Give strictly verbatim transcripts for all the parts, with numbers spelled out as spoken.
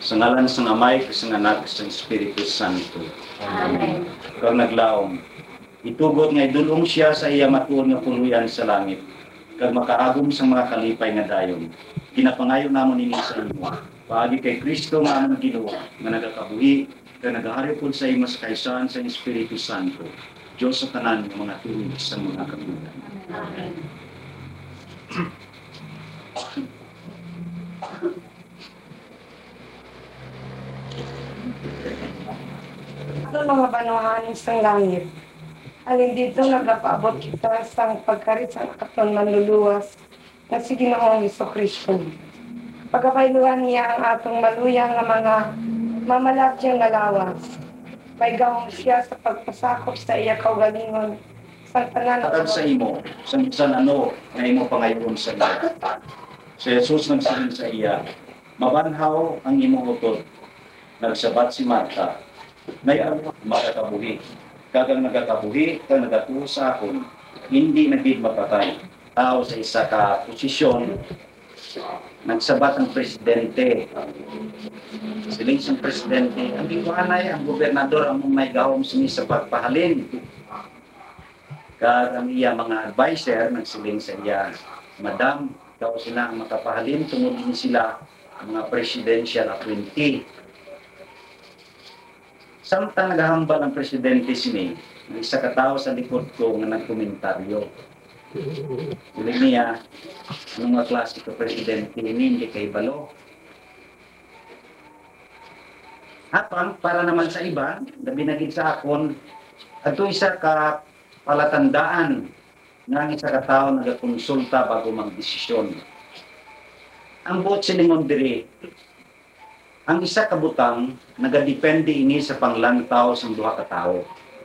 Sa ngalan sa Amay, sa Anak, sa Espiritu Santo. Amen. Kag naglaom, itugot nga idulong siya sa iya matuon nga puluyan sa langit, kag makaagom sa mga kalipay nga dayon. Ginapangayo namon ini sa imo. Paagi kay Kristo nga among Ginoo, nga nagakabuhi, kag nagahari pud sa imo sa kaysahan sa Espiritu Santo. Diyos sa tanan ng mga tuwid sa mga kabulan. Amen. Ito mga banuhanin sa langit. Alin dito nagapaabot kita sa pagkarit sa katon manluluwas na si Ginoong Hesukristo. Pagkapailuhan niya ang atong maluyang na mga mamalakyang nga lawas. May gahong siya sa pagpasakop sa iya kaugalingon sa tanan Hatag sa imo, sa bisan ano, nga imo pangayon sa iya. Si Jesus nagsiling sa iya, mabanhaw ang imong utod. Nagsabat si Marta, may ano makakabuhi. Kagang nagakabuhi, kag nagatuo sa akon, hindi nagid mapatay. Tao sa isa ka posisyon, nagsabat ang presidente. Siling sa presidente, ang iwanay, ang gobernador, ang may gahom sini sa pagpahalin. Kag ang iya mga advisor, nagsiling sa iya, Madam, ikaw sila ang makapahalin, tungod din sila ang mga presidential appointee. Samtang naghahambal ang presidente sini, may isa katao sa likod ko nga nagkomentaryo. Sabi niya, anong mga klase ka presidente ini, hindi kay balo. Apang, para naman sa iba, nabinagin sa akon, ato isa ka palatandaan nga ang isa katao nagakonsulta bago magdesisyon. Ang buot silingon diri, ang isa kabutang nagadepende ini sa panglantaw sa duha ka tawo.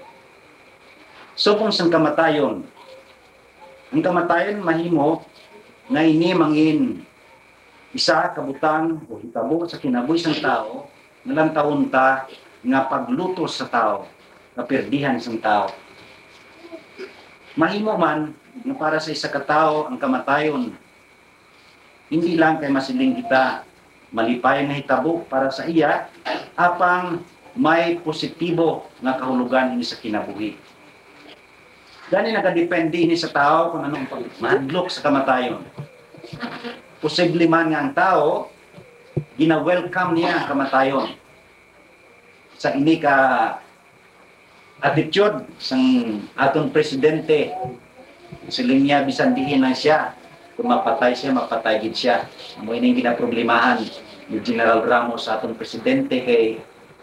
So kung sang kamatayon, ang kamatayon mahimo nga ini mangin isa kabutang o hitabo sa kinabuhi sang tao, nalantawon ta nga paglutos sa tao, kapirdihan sang tao. Mahimo man nga para sa isa ka tawo ang kamatayon, hindi lang kay masiling kita malipay na hitabo para sa iya, apang may positibo nga kahulugan ini sa kinabuhi. Gani nakadepende ini sa tao kung anong pagmadlok sa kamatayon. Posible man nga ang tao, gina-welcome niya ang kamatayon. Sa ini ka attitude sang atong presidente, siling niya bisan diin lang siya. Kung mapatay siya, mapatay gid siya. Amo ining ginaproblemahan ni General Ramos sa atong presidente kay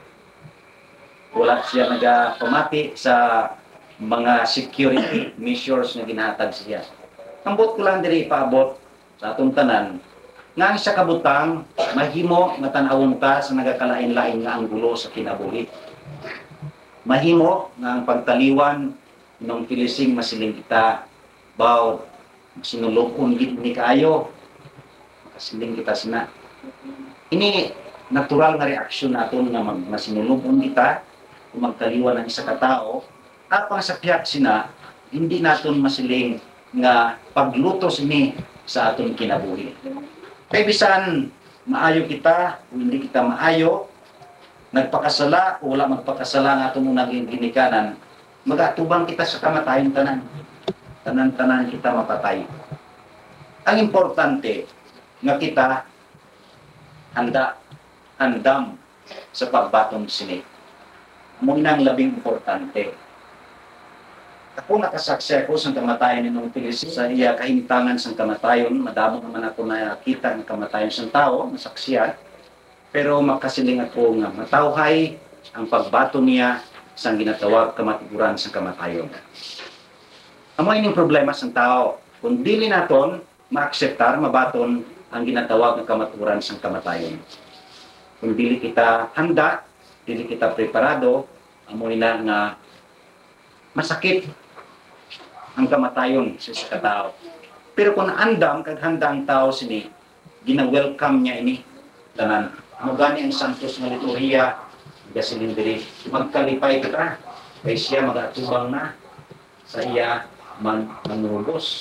wala siya nagapamati sa mga security measures na ginahatag siya. Ambot ko lang diri ipaabot sa atong tanan nga ang siya kabutang mahimo matanawon ta sa nagakalain-lain nga anggulo sa kinabuhi. Mahimo nga ang pagtaliwan ng pilising masiling kita baw sinulokon gid ni kaayo makasiling kita sina. Ini natural nga reaksyon naton nga masinulokon kita kung magtaliwan ng isa ka tao. Apang sa piyak sina, hindi naton masiling nga paglutos ni sa aton kinabuhi. Kay bisan maayo kita o hindi kita maayo, nagpakasala o wala magpakasala nga aton naging ginikanan, magatubang kita sa kamatayon tanan. Tanan-tanan kita mapatay. Ang importante nga kita handa, handam sa pagbaton sini. Muna ang labing importante. Ako nakasaksi ako sa kamatayon ni nung Pilis sa iya kahintangan sa kamatayon. Madamo naman ako nakita ng kamatayon sa tao, nasaksiyan. Pero makasiling ako nga matawhay ang pagbato niya sa ginatawag kamatiguran sa kamatayon. Amo ining problema sa tao. Kung dili naton maakseptar, mabaton ang ginatawag ng kamaturan sa kamatayon. Kung dili kita handa, dili kita preparado, amo ina nga masakit ang kamatayon sa isa ka tao. Pero kung andam kag handa ang tao sini, gina-welcome niya ini tanan. Amo gani ang santos nga liturhiya, gasilin diri magkalipay kita kay siya magatubang na sa iya man manurugos.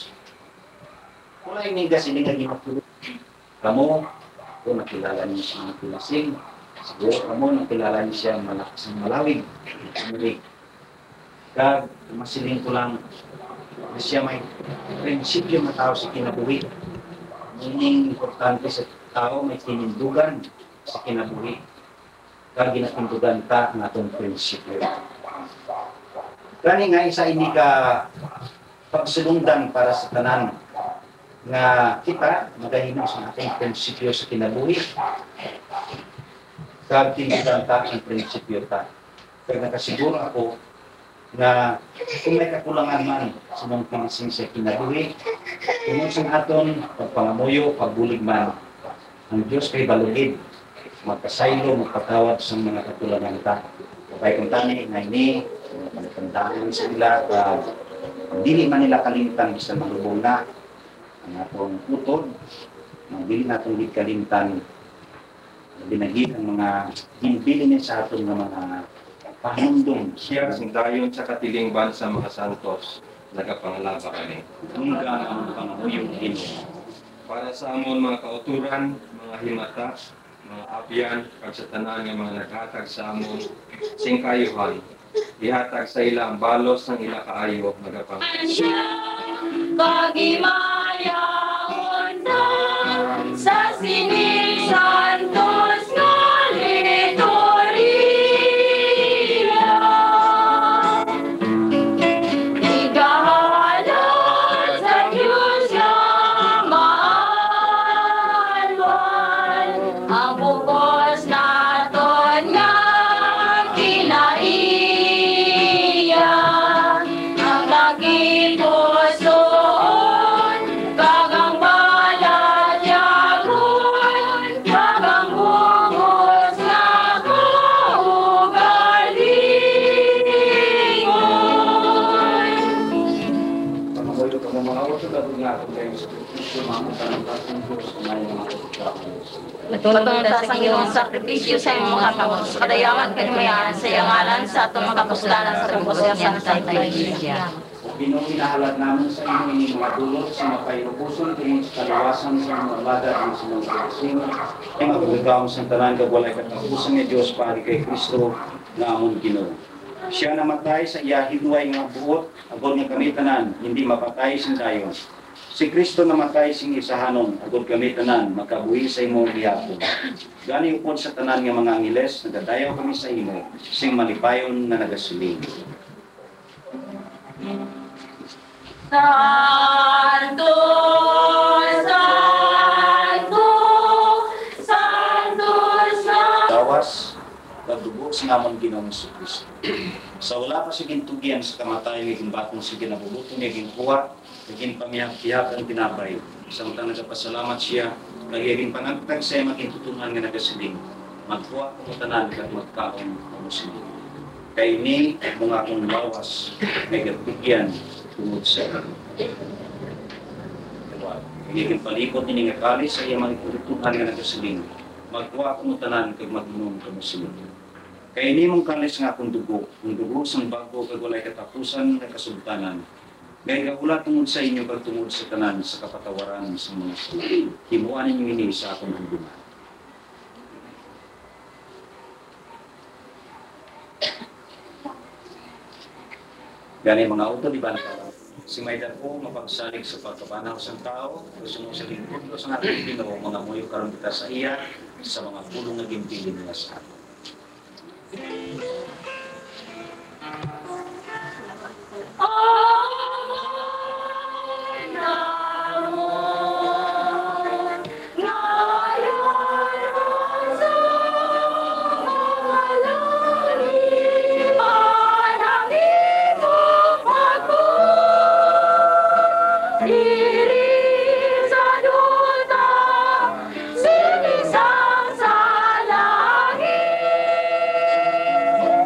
Kulay ni gas ini nga ginatulog. Kamo kung nakilala niyo sa mga pilasing, Siguro kamo nang kilala niyo siya malakas ang malawig. Hindi. Kag masiling ko lang na siya may prinsipyo na tao sa kinabuhi. Meaning importante sa tao may tinindugan sa kinabuhi. Kag ginatindugan ta ng atong prinsipyo. Kani nga isa ini ka pagsulundan para sa tanan nga kita magahimo sa ating prinsipyo sa kinabuhi. Kag tindugan ta ang prinsipyo ta. Kag nakasiguro ako na kung may kakulangan man sa mga pinising sa kinabuhi, kung sa aton pagpangamuyo, pagbulig man, ang Diyos kay balugid, magkasaylo, magpatawad sa mga kakulangan ta. Kapag kung tani, na ini, matandaan sila, uh, dili man nila kalimtan sa malubong na ang atong utod, dili natin di kalimtan binagid ang mga hinbilin sa aton ng mga pahandong. Siya sindayon sa katiling bansa mga santos, nagapangalaba kami. Hanggang ang panguyong Ginoo. Para sa amon mga kauturan, mga himata, mga abyan, kag sa tanan nga mga naghatag sa amon sing kayuhan, ihatag sa ila ang balos ng ila kaayo nagapang. Kagimayaon na sa sining santos nga liturhiya. Igahalad sa Diyos nga maalwan, ang bugos naton nga kinaiya. Ang lagi pusoon, kagang balat yagon, kagang bugos nga kaugalingon. Panguyong ka mga utod at nga kung kayo sa Kristo, mga tanong tatong Diyos, kumain mga kapatid. Matulong ta sa Ginoong sakripisyo sa imong mga kamot, sa kadayawan kanimayaan sa iyang ngalan sa atong mga kapuslanan sa tungkol sa Santa Iglesia. Ginoo, inahalad namin sa inyo ini mga dulot sa mapairupuson tungod sa kalawasan sa mga alada at sa mga kasing ay magagawang sa tanan kag walay katapusan ni Dios pari kay Kristo nga amon Ginoo. Siya namatay sa iya hidway nga buot agod nga kami tanan hindi mapatay sin dayon. Si Kristo namatay sing isahanon agod kami tanan makabuhi sa imong gihapon. Gani upod sa tanan nga mga angeles nagadayaw kami sa imo sing malipayon na nagasiling. Santo, Santo, Santo, Santo. Dawas pagdugo sa namon Ginoong Kristo. Sa wala pa si gintugian sa kamatayan ng batong si ginabubuto niya ginkuha, naging pamihak-pihak ang tinapay. Samtang nagpasalamat siya, nagiging panagtag sa maging tutungan nga nagasiling. Magkuha kong tanan at magkaon ang musiling. Kay ni mga akong lawas, may gatugyan tungod sa nagiging palipot ni nga kali sa iya mga tutungan nga nagasiling. Magkuha kong tanan kag mag-inom ka musiling. Kaya ini mong kalis nga akong dugo, ang dugo sang bago kag walay katapusan nga kasultanan. Ngayon kaulat tungod sa inyo kag tungod sa tanan sa kapatawaran sa mga sala. Himuan ninyo ini sa akong hanggunan. Gani mga auto, di ba na si Maydan po mapagsalig sa pagkabanaw sa tao, gusto mo sa lingkod, gusto nga ating Ginoo, mga muyo karon kita sa iya, sa mga pulong na ginpili nila sa atin. Sinisang sa langit.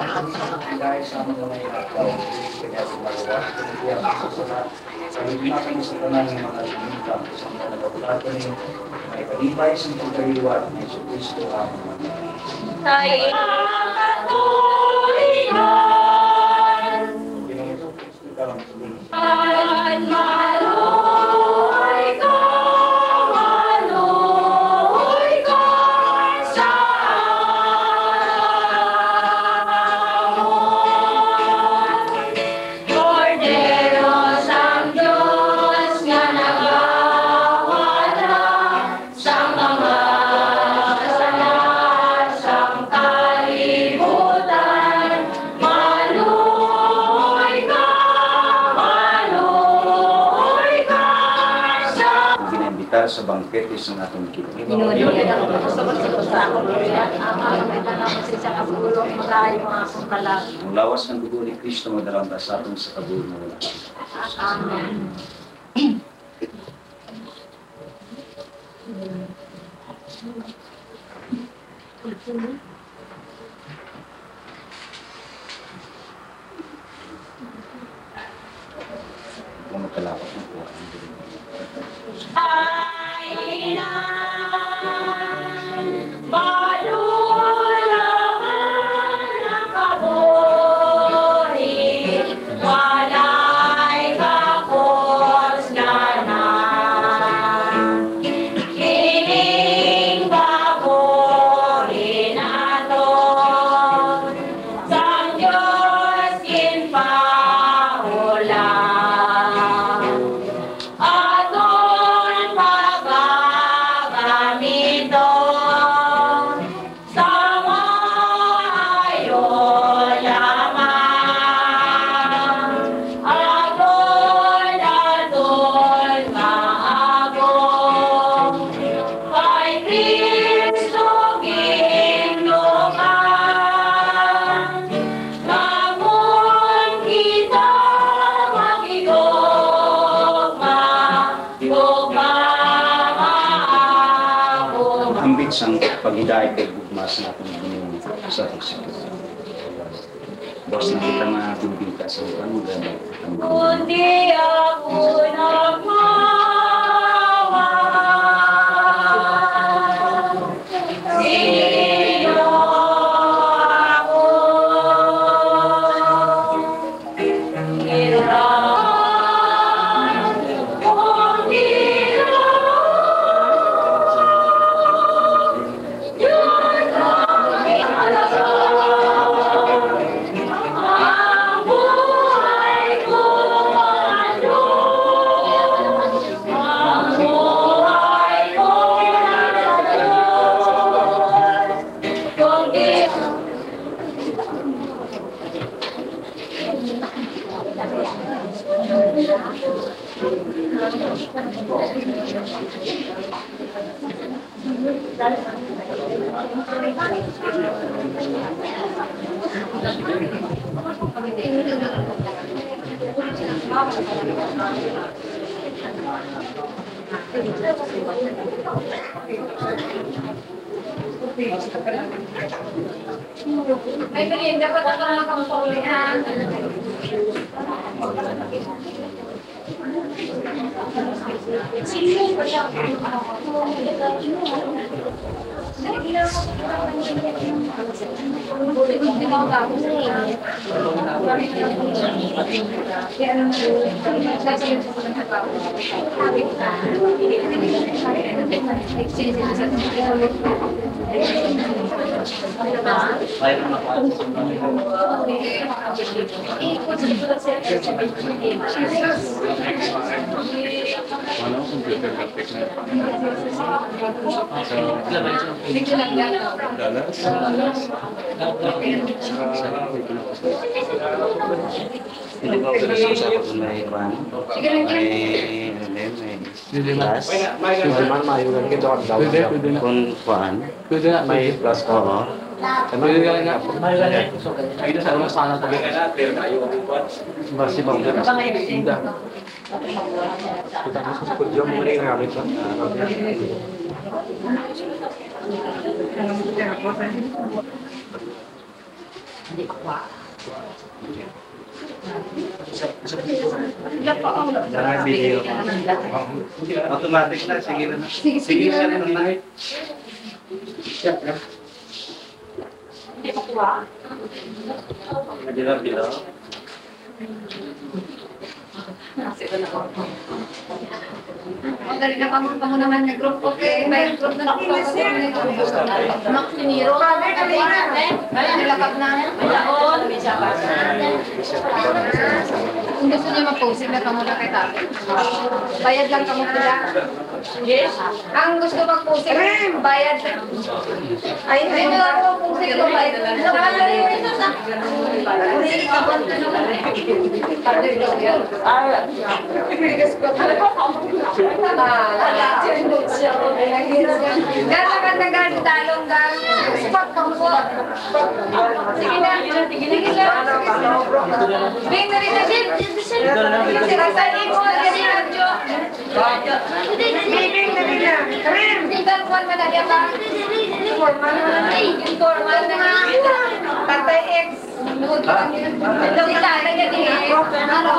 dahil sa mga may ikaw, kanya gumagawa, kaya sa salat, kami pinakan sa tanan ng mga lumintang sa mga nagabulato ni may kalibay sa pagkaliwat ng Yesu Cristo ang mga Tayo katuligan, Ginoong Kristo ka lang tuloy. at maluhay ka, maluhay ka sa amon. Cordero sang Diyos nga nagawala sa mga kasalan sang kalibutan. Maluhay ka, maluhay ka sa Ginambitar sa bangkete sa atong kinabuhi. Inuulit ako po sa pagsapusta ako, Lord, at ang makakita namin sa isang kapulong marayo mga akong kalag. Ang lawas ng dugo ni Kristo madalang ta sa atong sa kabuhi mo wala. Amen. Kung matalawat ng kuha. Kailan malulaman ang kabuhi, walay kapos ganan. Kining baboy naton, sang Diyos ginpaulang. Aton pagagamiton sa maayo lamang. Aton aton maagom kay Kristo ginukan. Ngamon kita makigugma, gugma maagom. Ambit sang paghiday kay bugmas na atong Ginoo sa Kristo. Bos na kita nga bimbita sa upan mo gano'n. Kundi ako nagmawa, iyo ako hirap, kundi yun kami alasan. Ang buhay ko ano? Ang buhay ko ano? Kung di may merienda pa na lang kang paulihan. Sino ba siya? Ano kung computer graphic na? Dalas? Hindi ba pero sa usapan kung may kwan? May ano din, may plus. Pwede man mayugan kita ang daw. Pwede, pwede na. Kung kwan, Pwede na, May pwede. plus ko. oo. Pwede ka na. Mayroon na. Ay, sa mas sana tabi. Basi bang kita. Hindi. Kita mo sa studio mo rin ang gamit. Jangan video. Automatic na, sige na. Sige, Sige sige na na. rin na. Bila bila. Magaling na kamo kamo naman na group. Okay, may group na ako. Anak siniro. Nilakap na. Malaon. Kung gusto niya mag-posing na kamo na kay tatay. Bayad lang kamo sila. Yes. Ang gusto mag-posing, bayad. Ay, hindi na ako mag-posing ko. Bayad lang. Gano'n ka na gano'n talong gano'n. Spot ka mo. Sige na. Sige na. Bing na rin na din. Sirasali mo. Kasi radyo. Bing na rin na. Tinggal kuwan mo na niya ba? Informal na. Informal na. Tatay X. Ito si tatay niya din. Ano?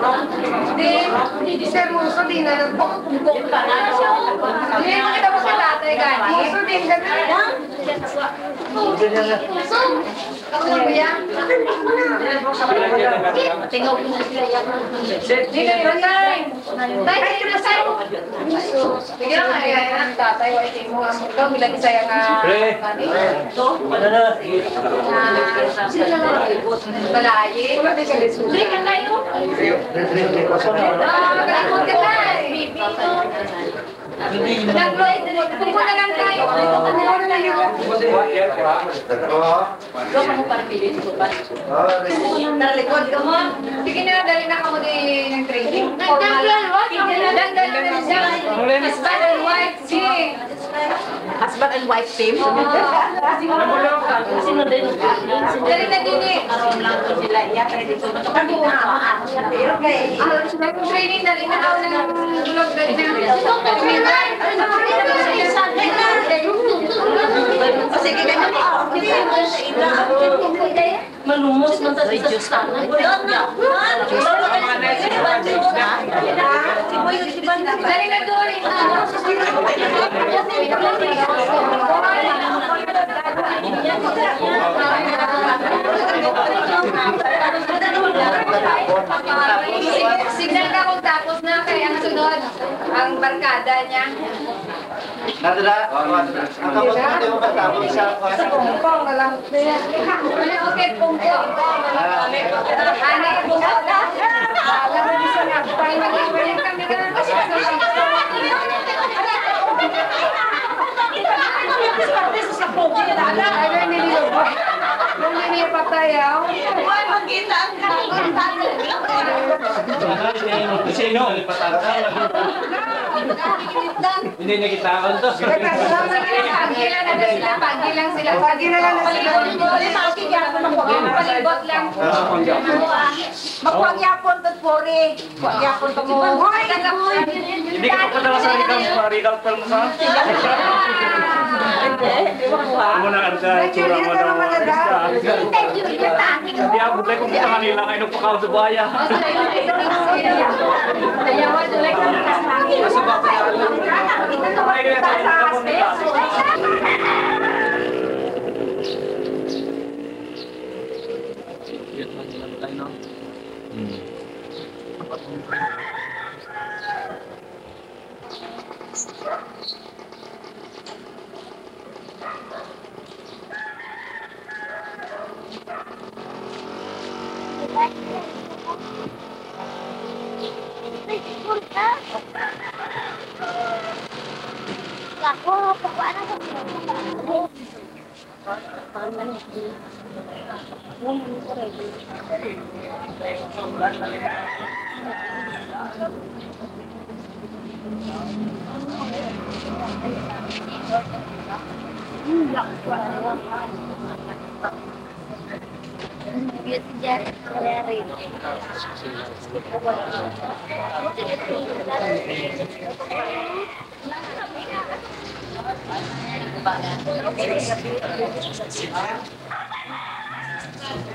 Di. Sermoso din na nagpukpuk ka na. Hindi mo kita mo si tatay gani. Muso din ka na. Muso. Ako na ba yan? Tingaw ko na sila yan. Hindi na yun, tay. Tay, tayo na sa'yo. Bigyan nga yan ang tatay. Waitin mo nga mo. Ikaw, bilang isa yung Pre. ito. Ano na? Sila na balaye. Hindi ka tayo. Ah, kalikot ka tayo. Nag-Lloyd, pupunta lang tayo. Pupunta lang yun. Ikaw ka mo para pili. Nalikod ka mo. Sige na, dali na ka mo din ng training. Nagdala na siya. Husband and wife team. Husband and wife team. Sino din? Dali na din eh. Aron lang ko sila. Iya kaya dito. Kami na Ah, training, dali na ako ng vlog. Dali na. sige ganyan. Malumos man sa sa Dali na doon. Signal ka kung tapos na kaya ang sunod ang barkada niya. Nadala, ang kapos mo di mo matapos sa Sa pungpong na lang. Okay, pungko. Ani, pungko. Alam mo isa na. Ay, mag-iwan kami ka na kasi Ay, nililo ba? Nung hindi patayaw. Sino? Hindi nakitaan to. Pagilan na sila, pagilan sila. Pagilan na sila. Palibot lang. Magpagyapon to pori. Pagyapon to mo. Hindi ka pa pala sa rikal, sa rikal tal mo ka. Mo na ada itsura mo daw. Hindi ako buhay kung sa kanila kayo nagpakaw sa baya. Ayawan tulad ng Nasa ba ka? Ay, kaya tayo nakapon nila. Ako, paano ko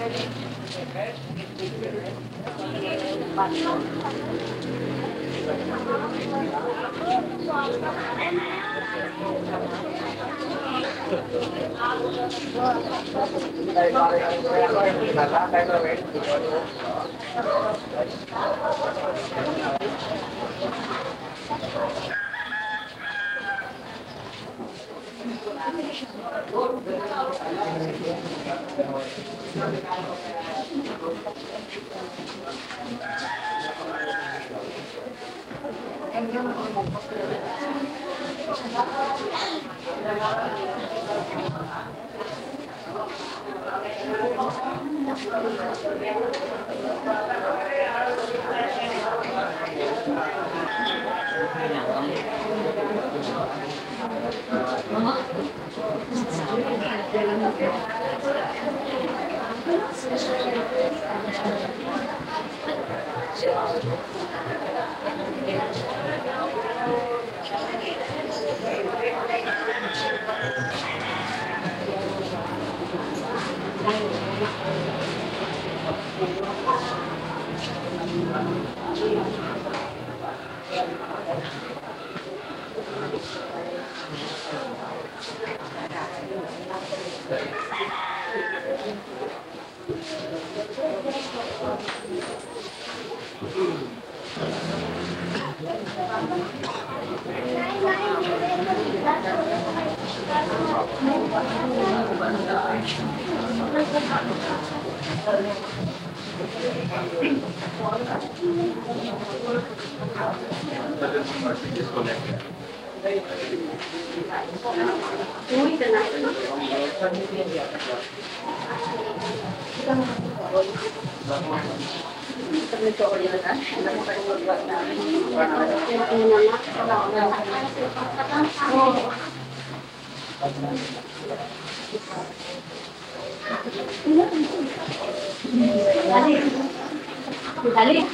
Dali.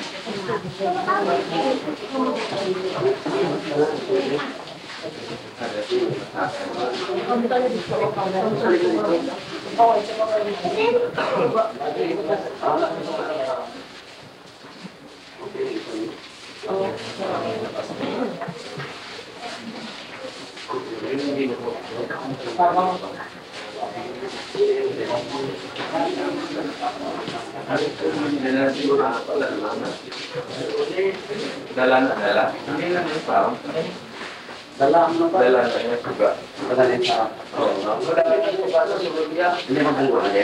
Dalan adalah ini kan paham. Dalam dalan juga. Dalan yang oh, sebelumnya ini memang ada.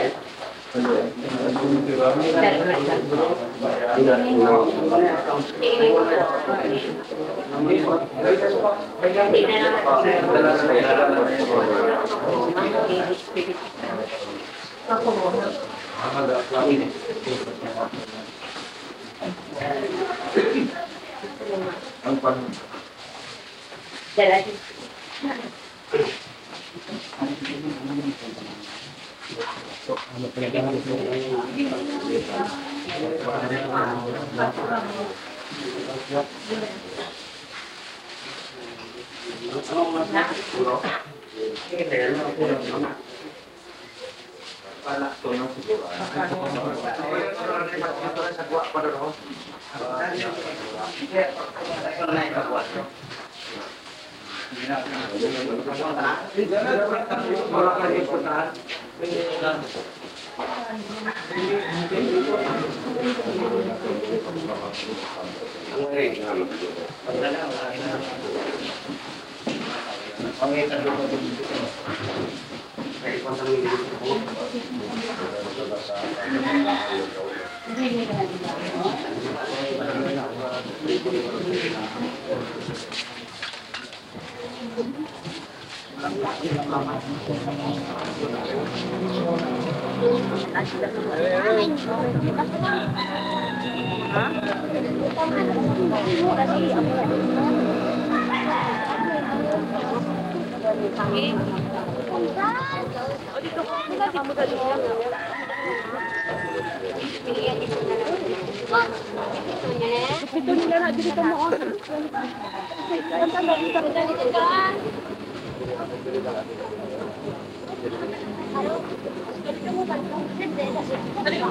Dali.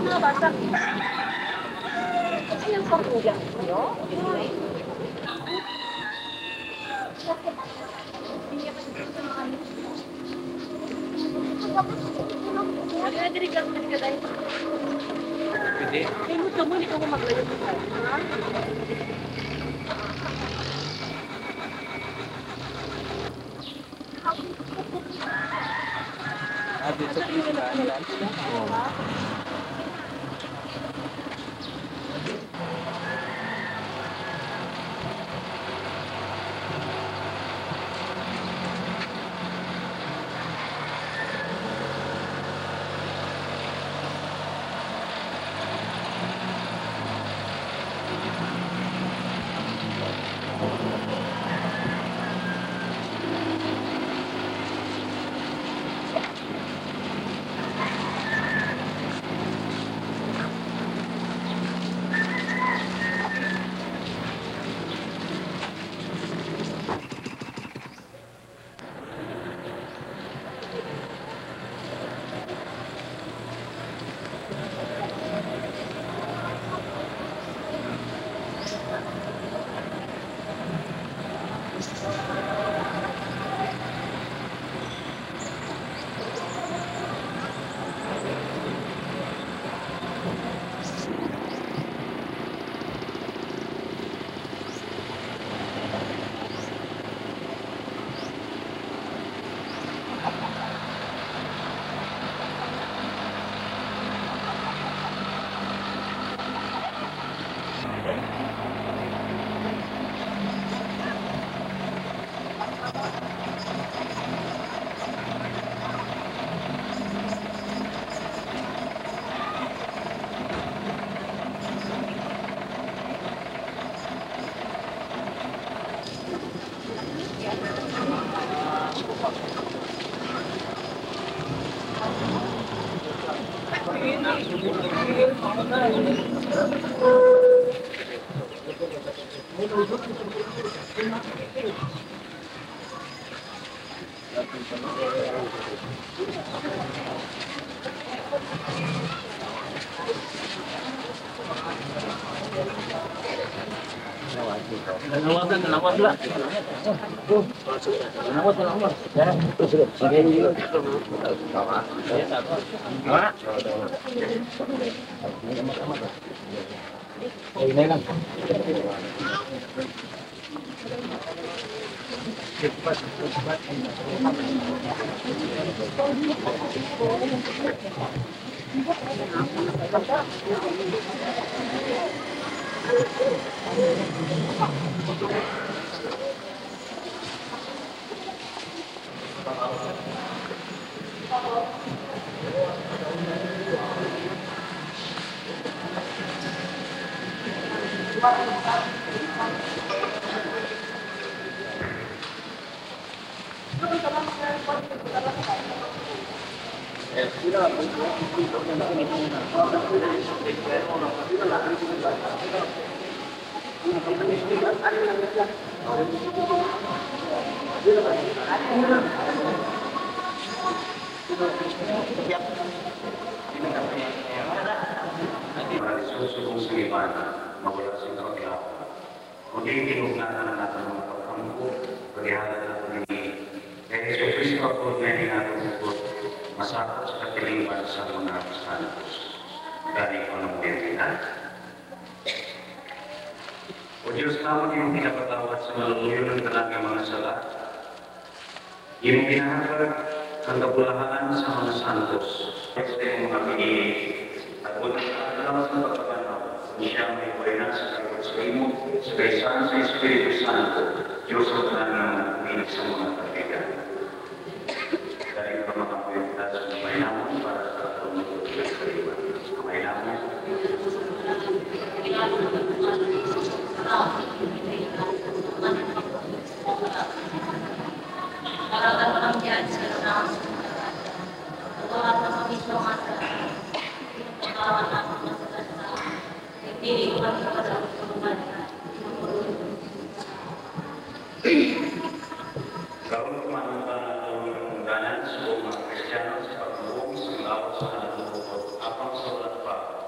Kristiano sepak bola, selalu selalu apa sholat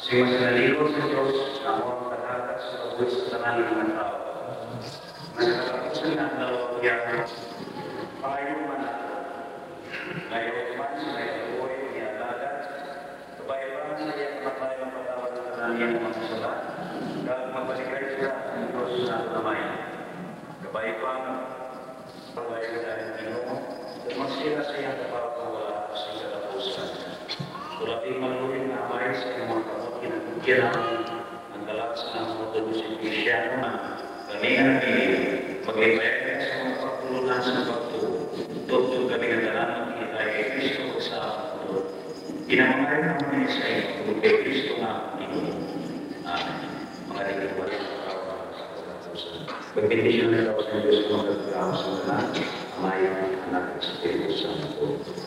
Si mas naliro sa Diyos na mo katatas sa buhay sa tanan ng tao. Nagkakapusin na dalawang yan. Pangayuman na. Ngayon man sa naibuhay ni Alaga. Kabayabaan sa iyang kapatayang patawad ng kananiyang mga sala. Dahil mabalikay siya ang Diyos na namay. Kabayabaan pagbayag dahil Pinoon. Masira sa iyang kapapawala sa iyang katapusan. Tulating manuhin na amay sa iyong mga kapatid. Kinagugyan ang galak sa mga matulog si Cristiano na kanilang maglibayag sa mga pagtulunan sa pagtutulog kami ng dalan ng kita kay Kristo sa pagtulog. Kinamangay naman sa iyo kay Kristo nga mga nagagawa sa katapusan. Pagpindisyon na daw sa Diyos ng kagagawa sa dalan, amay anak sa Espiritu Santo.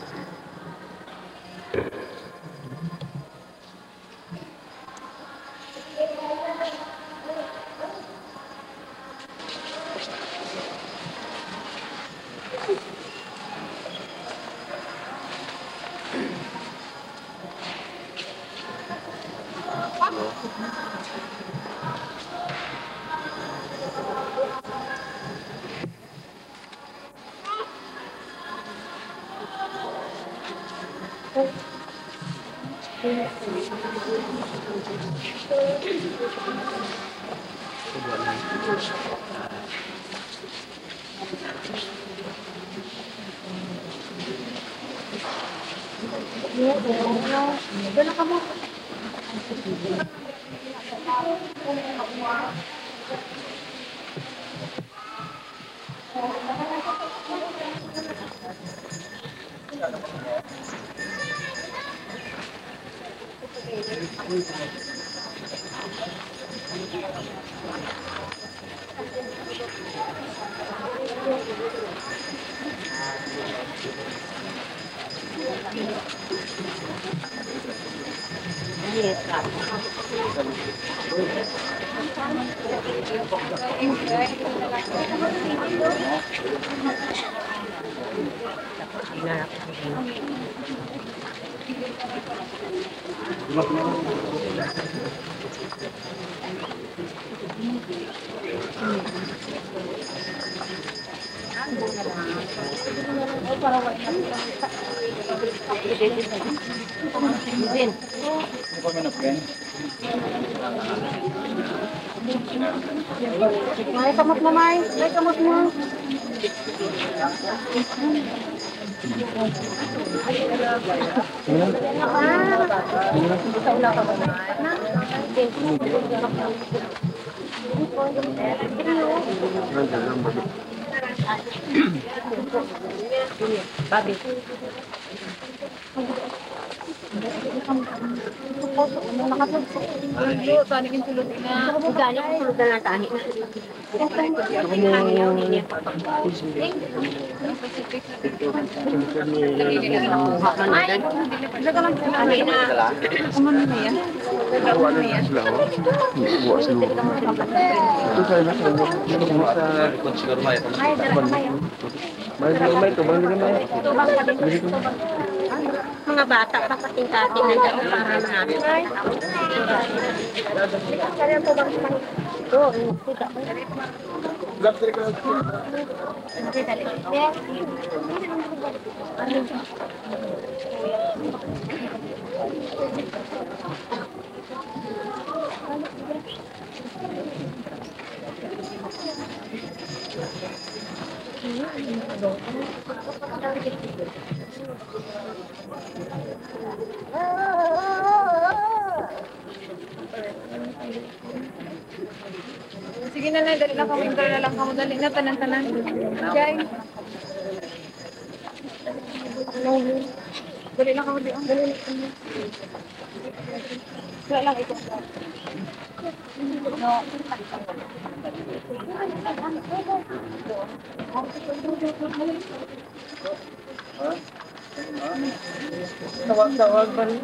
May kamot mo, May. May kamot mo. Babi. Tulog, tanigin tulog na. Galing ko tulog na lang tahi. Mga bata, papating-kating na dyan para namin. Kaya po bang ito? Kita ko. Sige na na, dali lang kami, dali lang kami, dali na, tanan-tanan. Jai. Dali lang kami, dali lang kami. Dali lang ito. No. Tawag-tawag ba rin?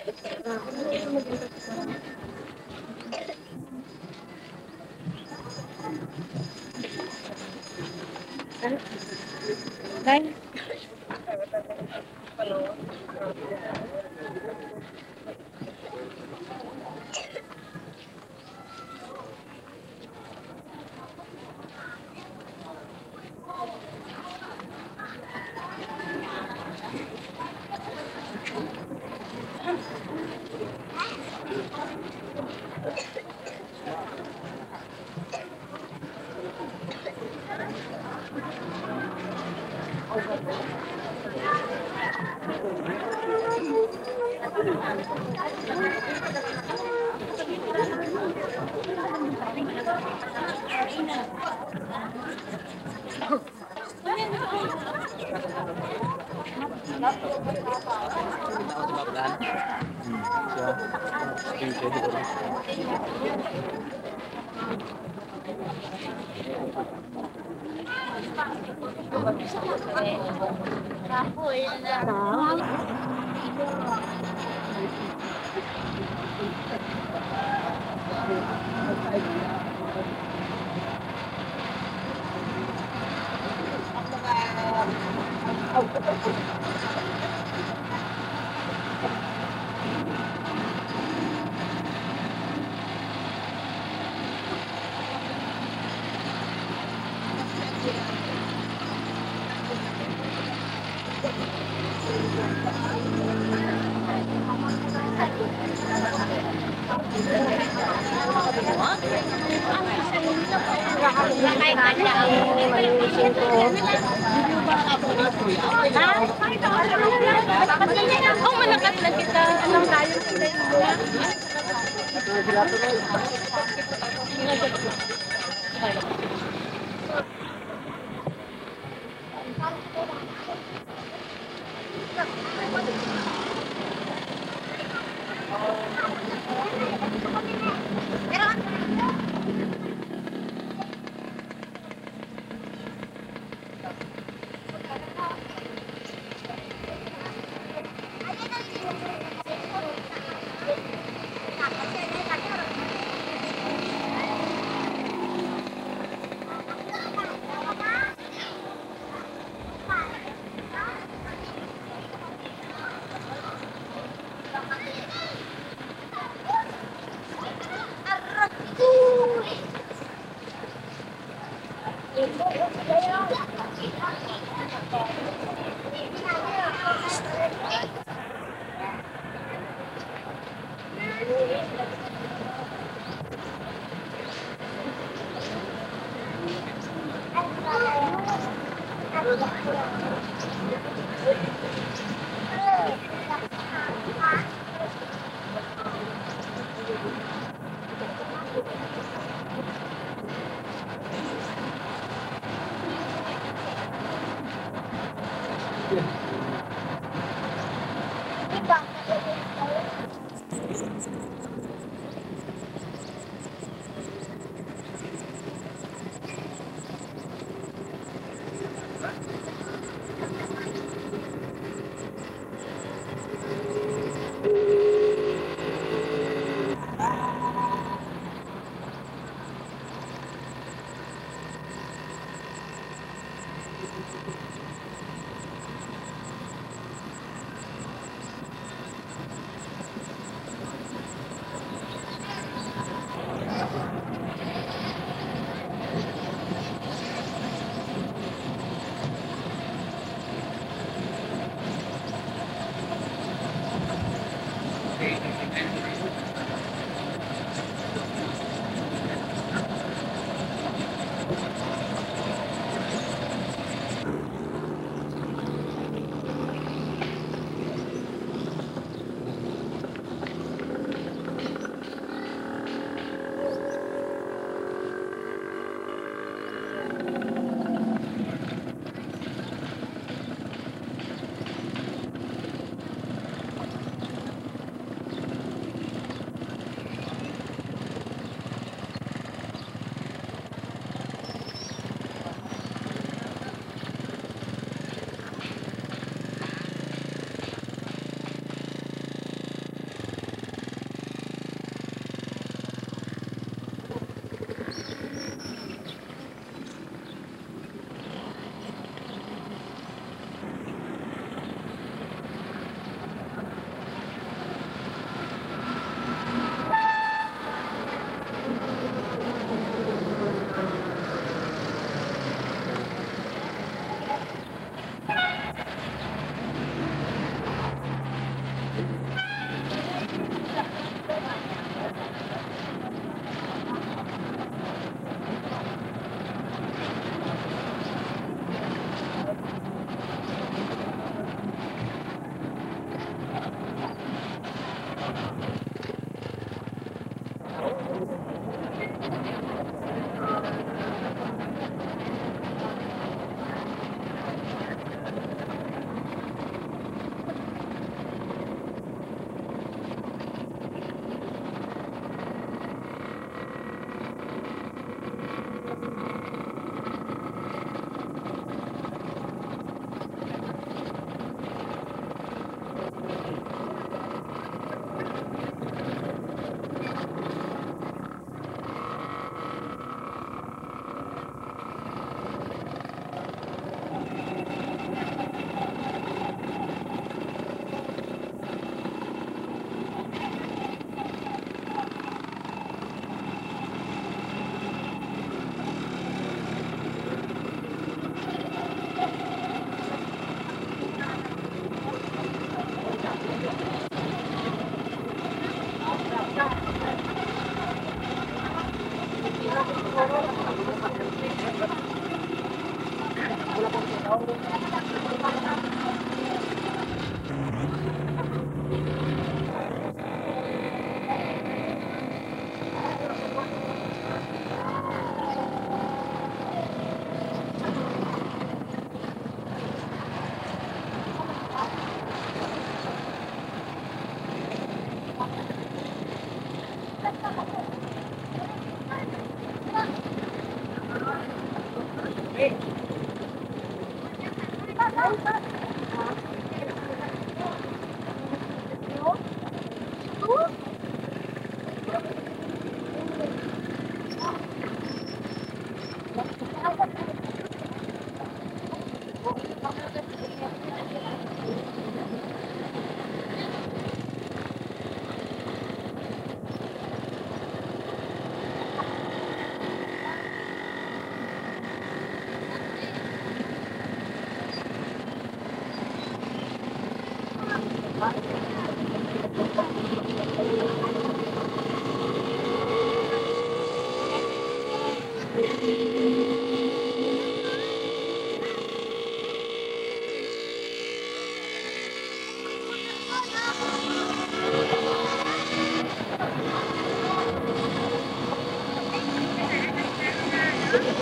Nine. Oh, malakas lang kita. Anong tayo sila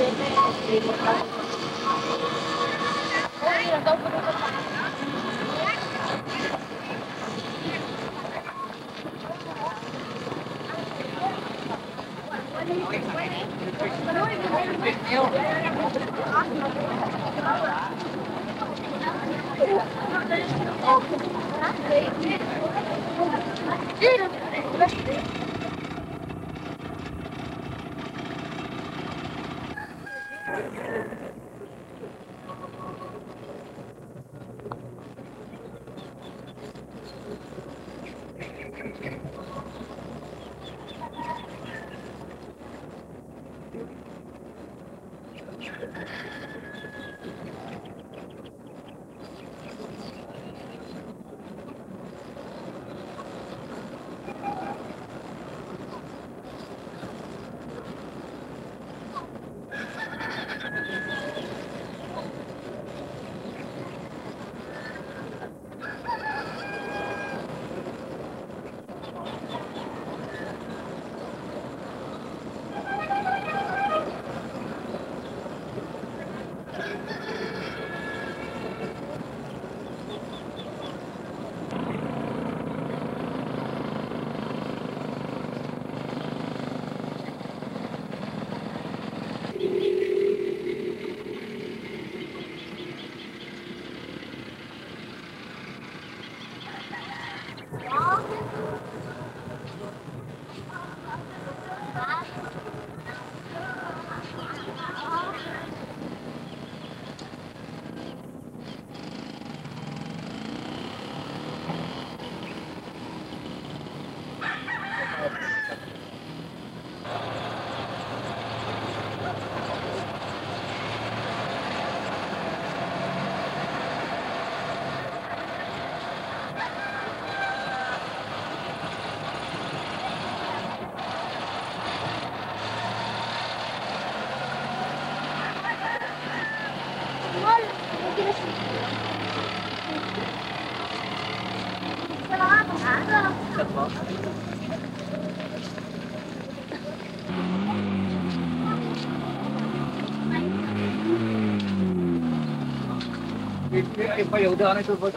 Ya udah itu bos.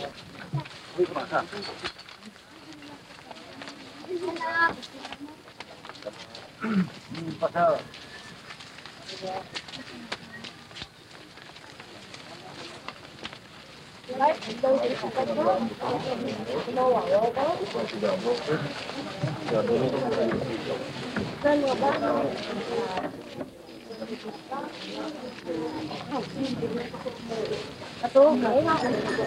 Pasal. Atau enggak enak.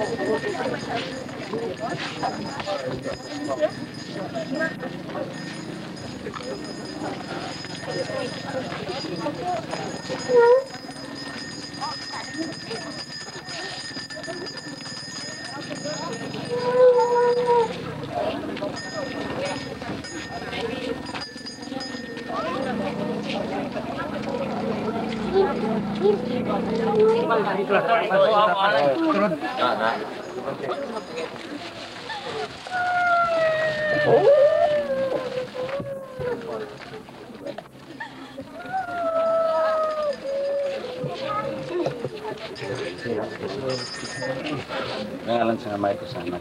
Ngalan sa may kasama.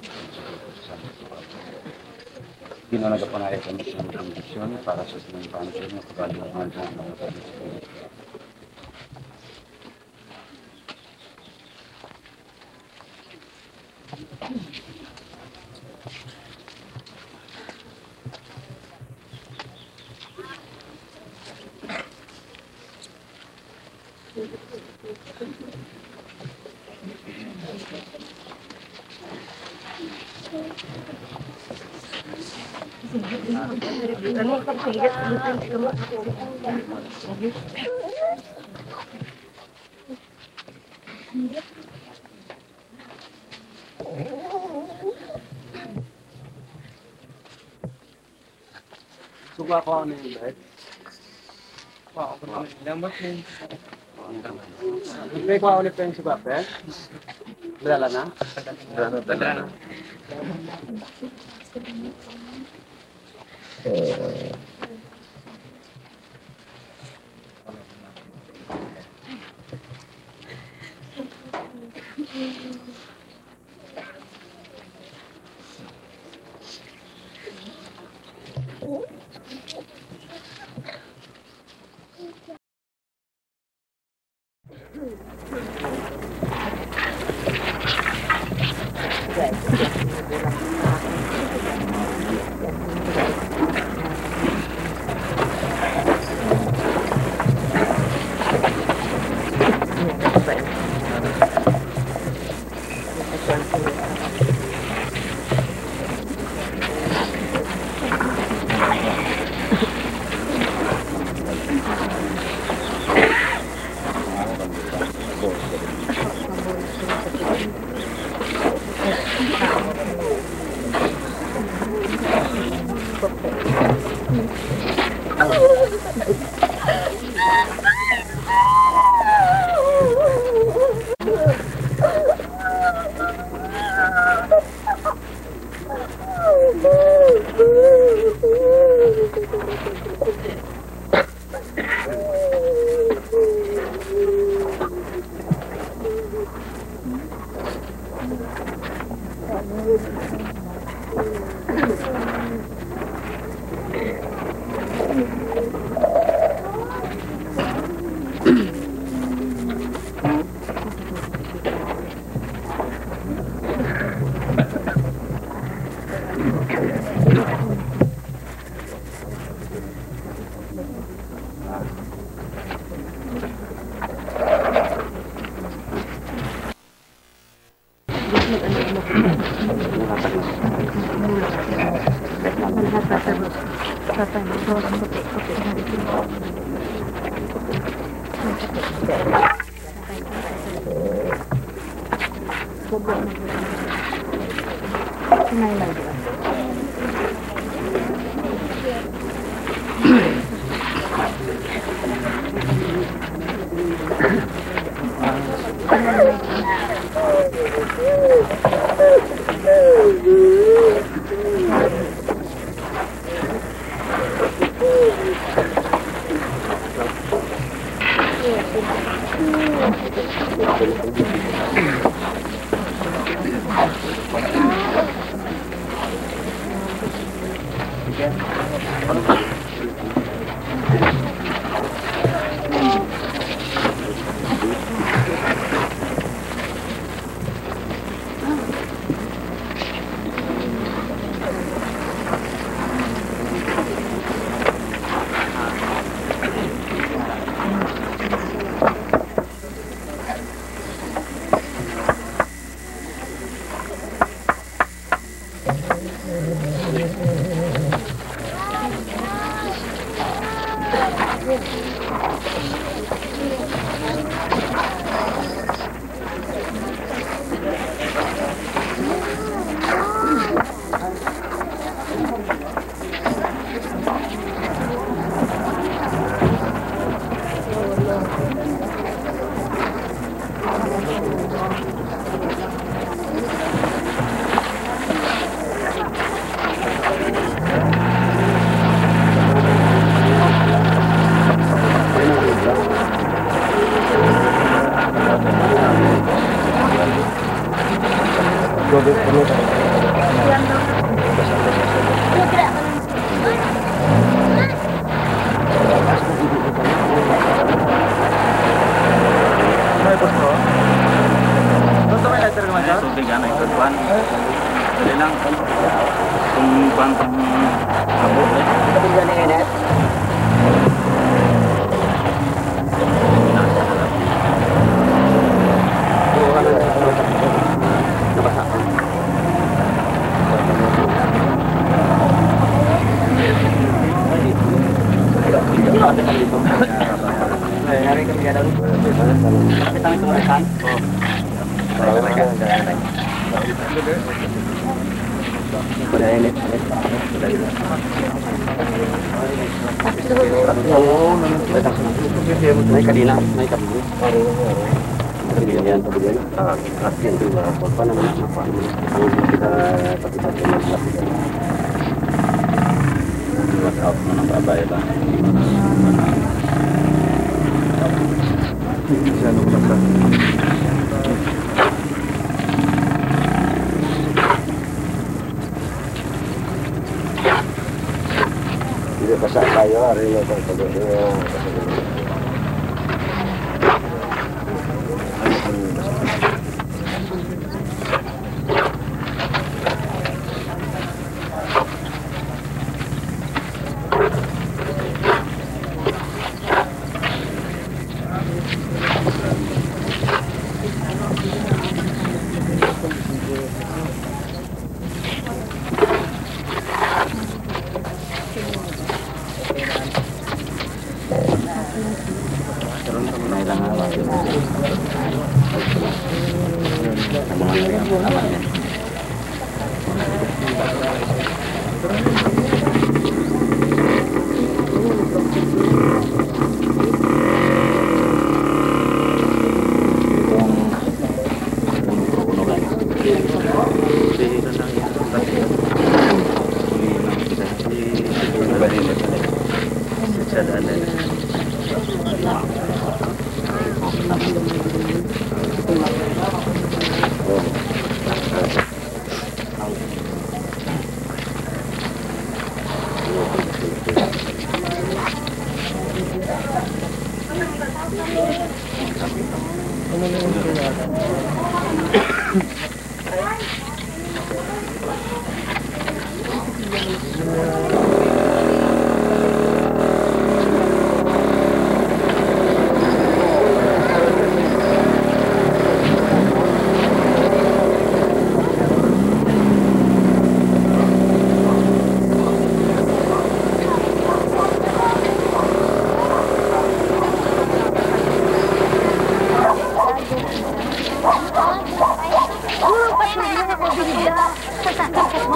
Ginawa na po na ito ng kondisyon para sa sinong pansin ng kabaluhan ng mga pagkakas. Suka ko ano yung bed. Wow, ako naman lambat yun. Hindi ko ako ulit yung suka, bed. Dala na? Dala na, dala na.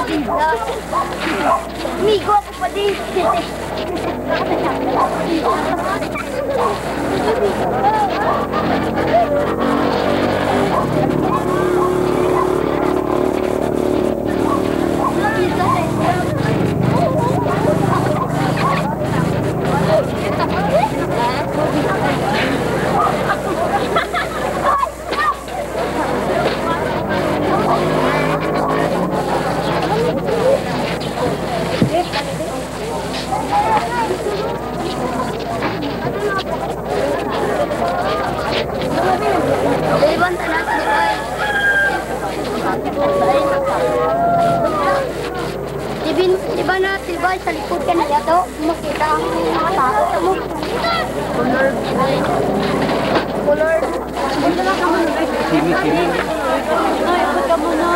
Amigo ako pa din. Diba na, diba sa likod ka na yato, makita ang mga tao mo. Color. Color. Dito lang ka muna. Sini, sini. Ay, ikot ka muna.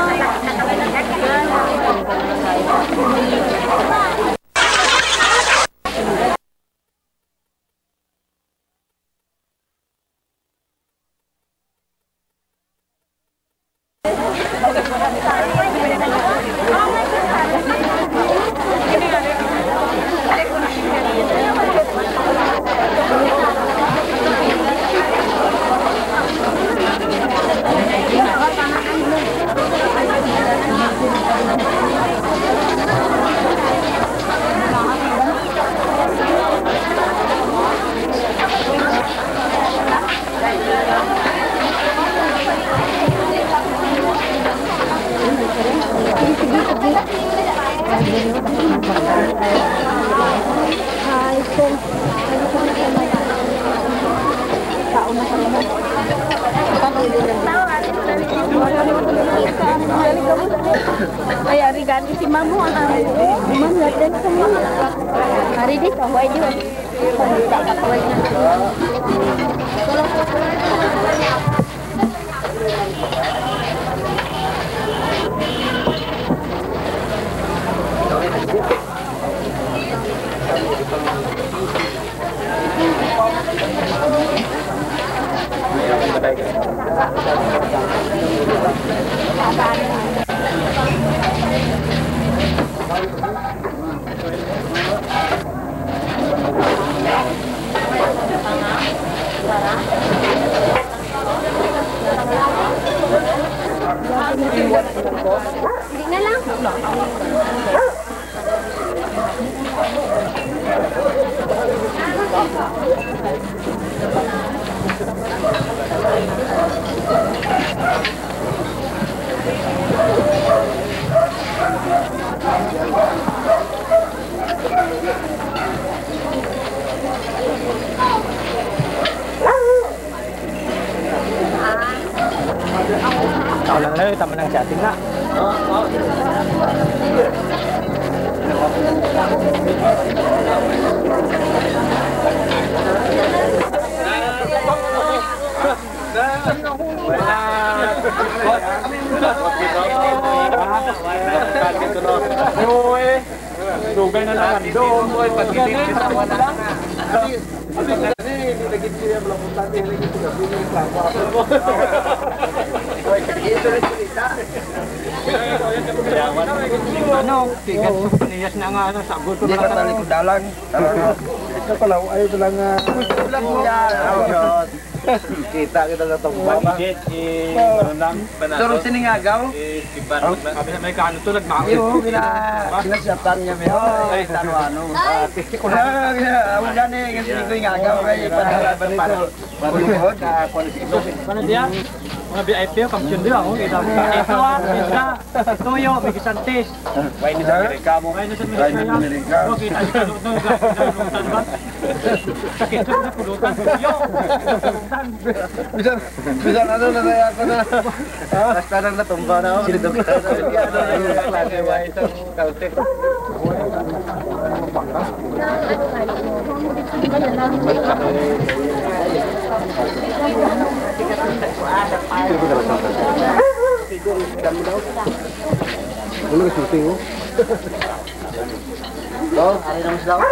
Ay, ari ganti si Mamu ang ari. Mam natin sa mga. Ari di kaway di. Tak kaway na. Hindi na lang. Tao lang na yun, tama ng chatting na. Dugay na lang doon. Pag-isip kita wala na. Kasi hindi lagi siya melakukan dia lagi sudah bingung apa apa. Ano, tigas niyas na nga ano, sagot ko na tali ko dalang. Ito pala ayo dalang kita kita sa tumbang. Turun sini ngagaw. Kami na may kaano to nagmao. Iyo gina sinasatan niya may ay tano ano. Kuna amo gani kasi ko ngagaw kay para para panuhod na kondisyon. Kana dia? Mga V I P kampiyon dia oh kita. Ito ah, kita. Toyo, Migisantes. Why ni sa Amerika mo? Why ni sa Amerika? Oh, kita kita no pulutan ba? Sakit na pulutan yo. Bisa bisa ano na kaya ako na. Basta nang natumba na ako. Sino doktor? Ano yung klase ba ito? Kalte. Ano ka shooting mo? Ito, hari naman sila.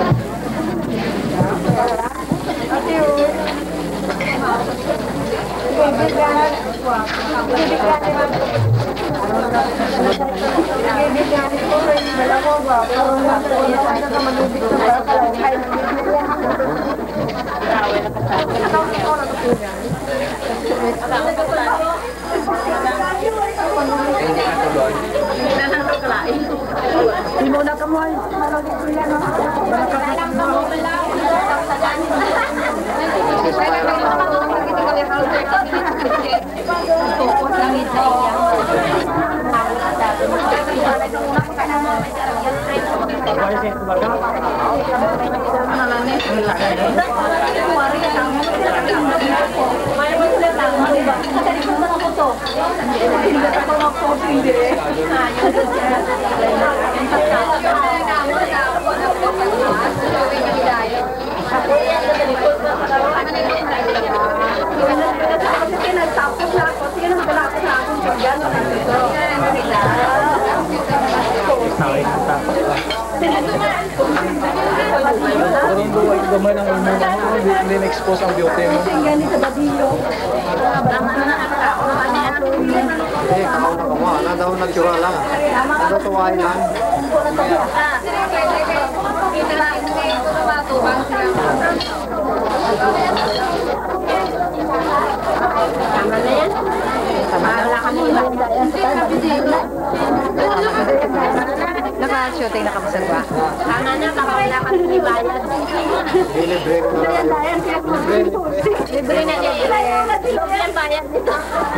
Ate, Hindi na ka mo ay gamay ng umo mo, hindi na-expose ang beauty mo. Eh, kamaw na kamaw. Ano daw nagsura lang. Ano tuwain lang. Tama na yan? Wala ka muna. Naka-shooting na kami sa gwa. Tama na, wala ka muna bayad. Libre ko na lang. Libre na niya. Libre ang bayad nito.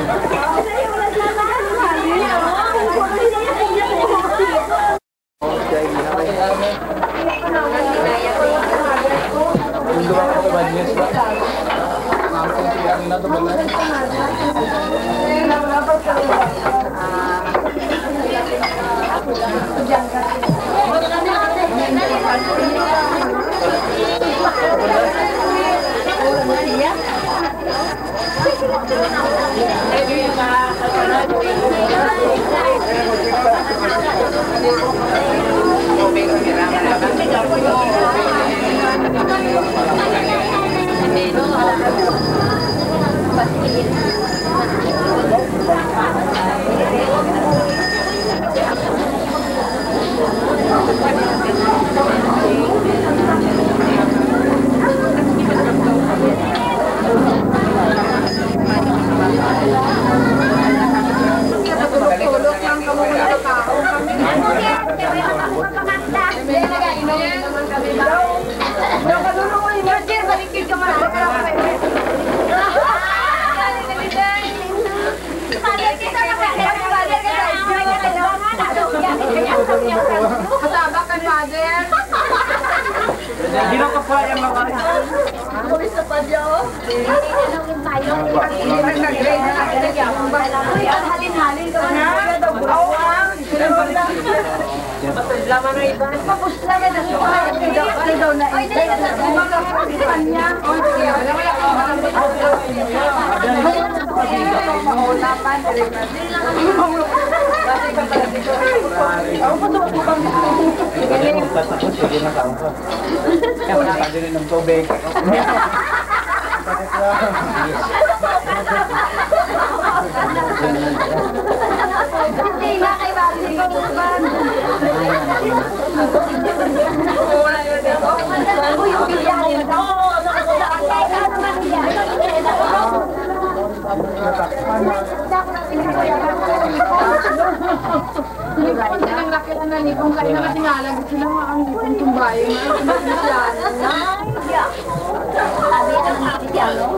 Kasama ka, mother. Hindi na kapaya ang lakay. Pulis sa padyo. Halin-halin ka na. Laman na iba. Tapos lang na suka. Ano daw na ito? Kanya. Mahulapan. Ako pa ito ako pang Tatakot, sige na tao ka. Kaya wala ka din ng tubig. hindi na kay Bali ko naman. Wala yun dito. Uy, yung biyak yun. Ang laki na nanipong kayo na kasi nga lang sila mga ang ipong tumbayo na. Sabi ang hati ano?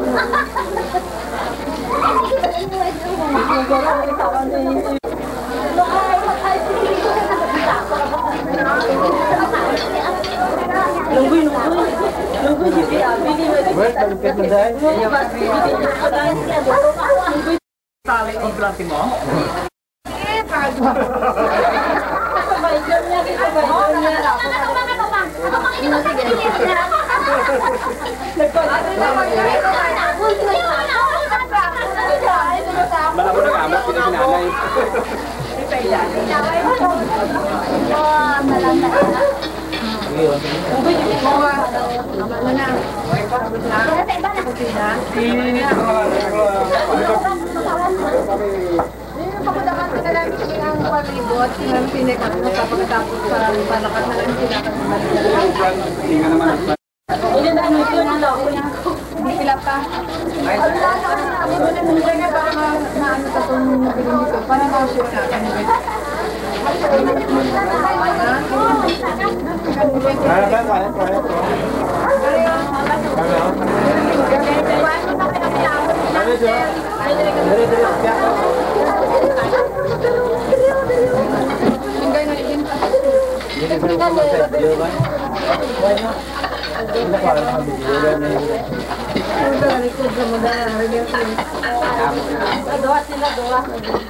Nungguin, nungguin. Nungguin, hindi abi ni Madi. Wait, malupit na dahil. Tali ang plati mo? Sabay dyan niya, sabay dyan niya. Malabo na kamot, kita sinanay. Oh, malanda na. Pagkadaman ka na lang ang palibot, sinang sinekat mo sa pagkatapos sa palakas na lang sinakat mo. Hindi na ano yun, ano, hindi sila pa. Ay, wala na, hindi na baka maano ka itong nabigyan dito, para ma-shoot na. Kaya ba, kaya, kaya. Doa sila, doa.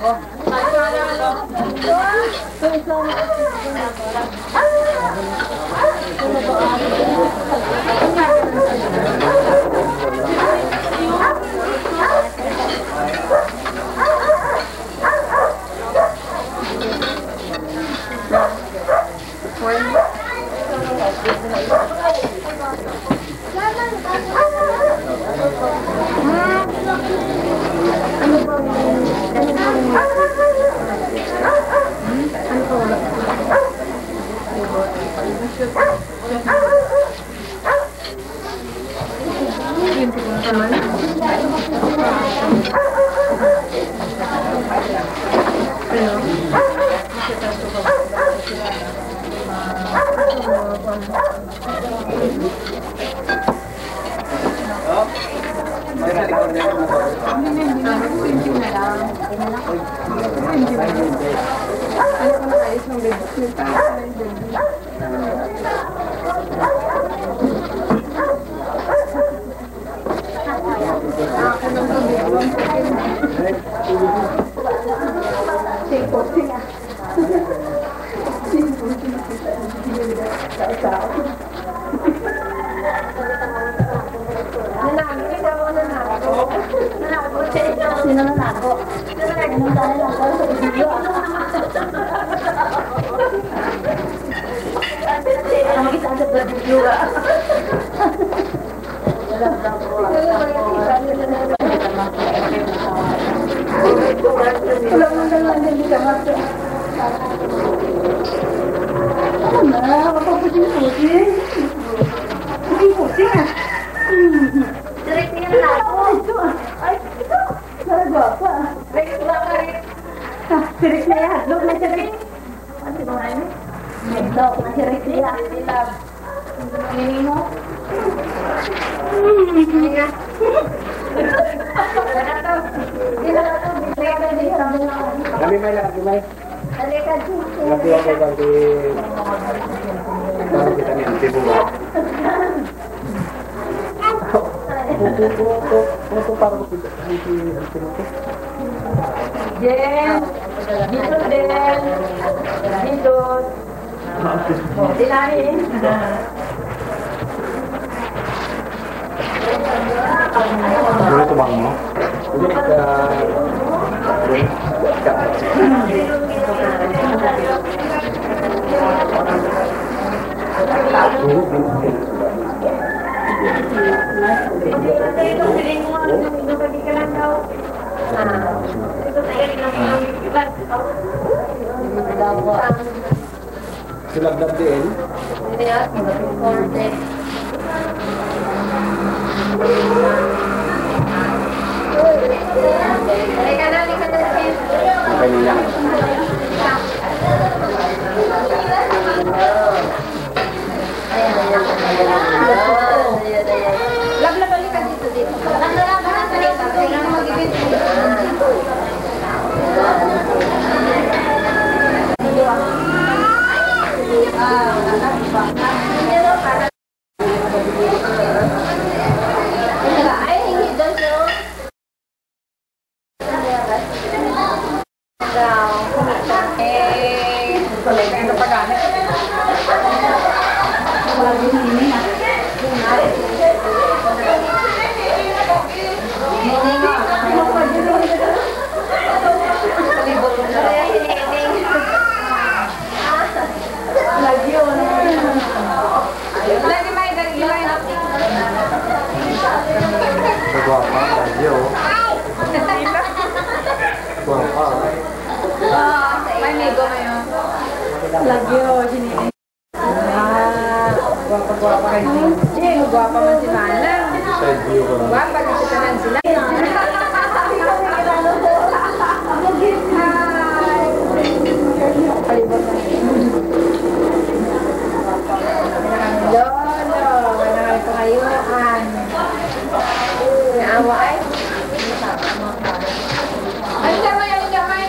Sino na nako? Anong dahil lang ko sa video? Ang makita sa video ka. Wala mo na lang din ka mato. Ano na? Mapaputin-putin. Putin-putin ah. Direct niya na ako. Ay, ito. Saragwapa. Direct na ka rin. Direct na yan. Look na direct. Ano ba ngayon? Look na direct niya. Ini mo? Ini nga. Kami may lang, kami may. Nanti ako ganti. Baru kita ni anti bunga. Untuk para ko dito anti bunga. Jen, dito din. Dito. Dilahin. Boleh tu bang mo? Boleh kita. Silab-lab din. Kanina. Lab-lab balik ka dito dito. Lab-lab balik ka dito. Kailangan mag-ibig. amigo ngayon. Lagi oh, sini. Ah, guwapa-guwapa kayo din. Eh, guwapa man si Manang. Guwapa kasi tanan sila. Lolo, manang pangayuan. Naawa ay. Ano damay, ano damay?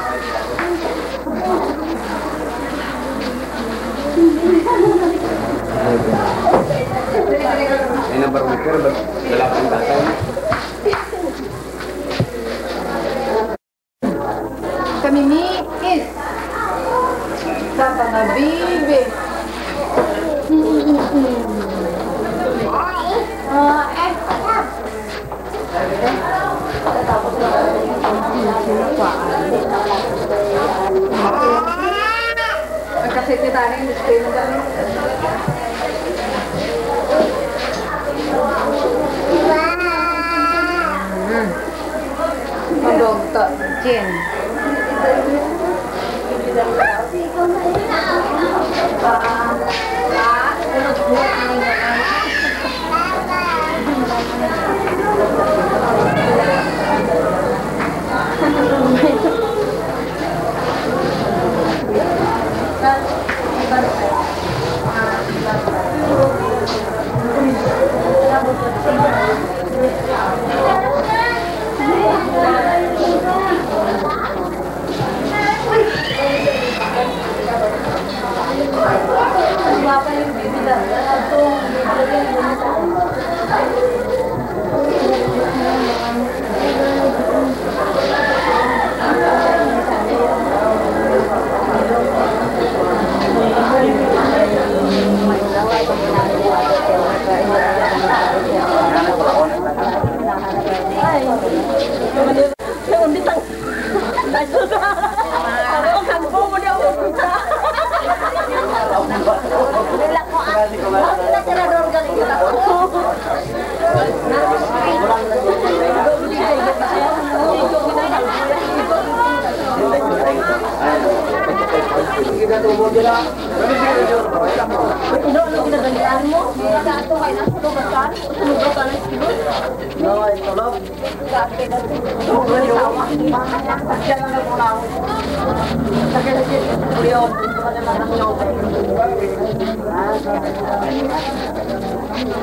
Ini number mikir delapan tatay. Kami mikis. Sa pangabibi. Ah, eh. Kasi kita rin yung display mo kami. Mandog to, Jin.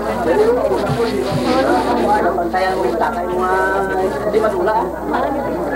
Pantayan mo yung tatay mo nga, hindi madula.